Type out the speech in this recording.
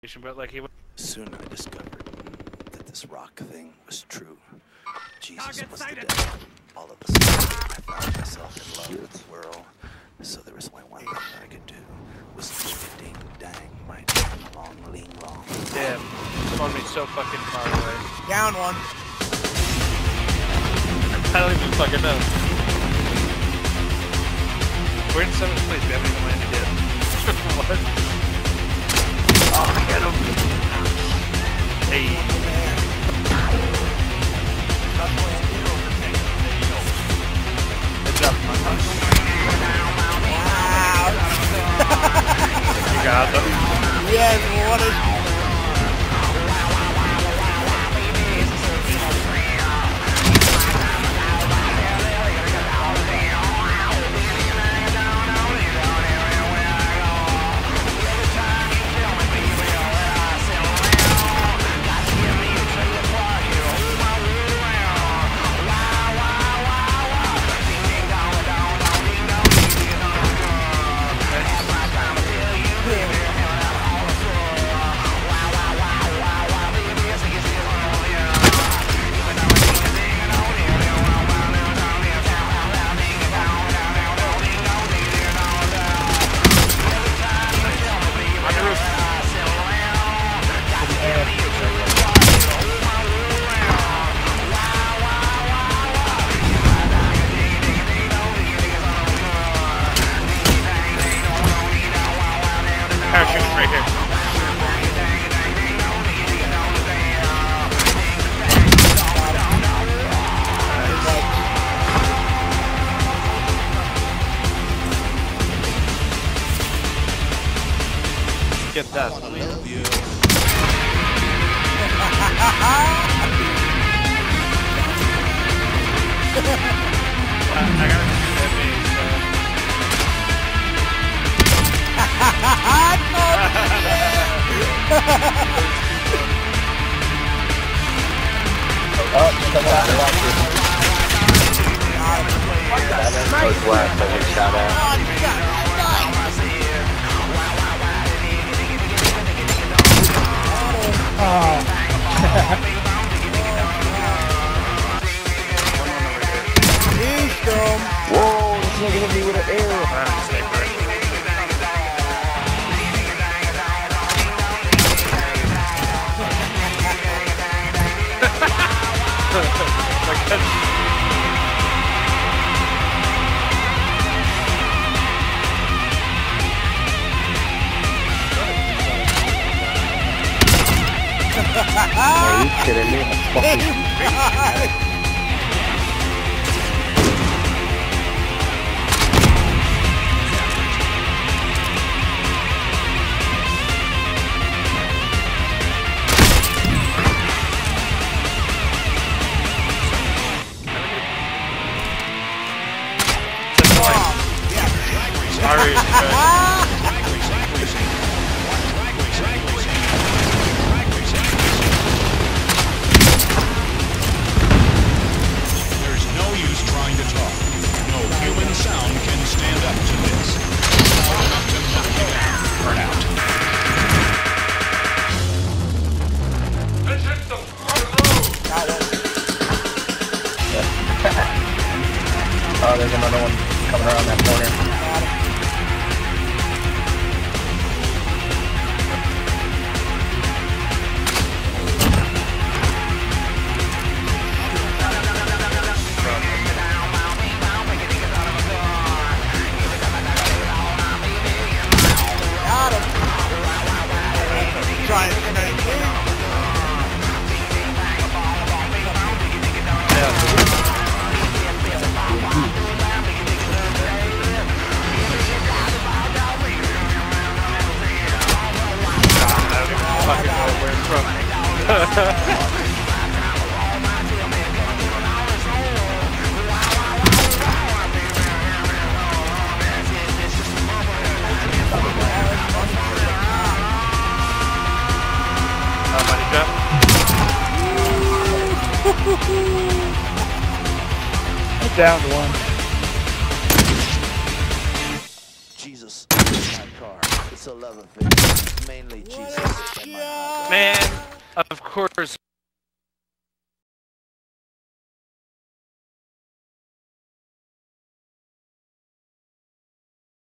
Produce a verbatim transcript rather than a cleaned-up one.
But like he. Soon I discovered that this rock thing was true. Jesus was the devil. All of a sudden, I found myself in love with the world. So there was only one thing I could do was to ding dang my ding long ling long. Damn, spawned me so fucking far away. Down one. I don't even fucking know. We're in seventh place. We haven't even landed yet. What? Oh, I got him. Hey. Good job, my son. Wow. You got them. Yes, what a... Right here. Get that. I gotta do that base, Oh, come on, watch it. Coach West, I think, shout out. Oh. Whoa, this nigga hit me with an arrow. Are you kidding me? I'm fucking... Sorry, There's no use trying to talk. No human sound can stand up to this. Loud enough to knock you down. Burn out. let's hit the front. Oh, there's another one coming around that corner. Got him. Trying to make it. Fucking know where it's from. Down to one. Jesus is my car. It's a love affair. Mainly Jesus and my Man, of course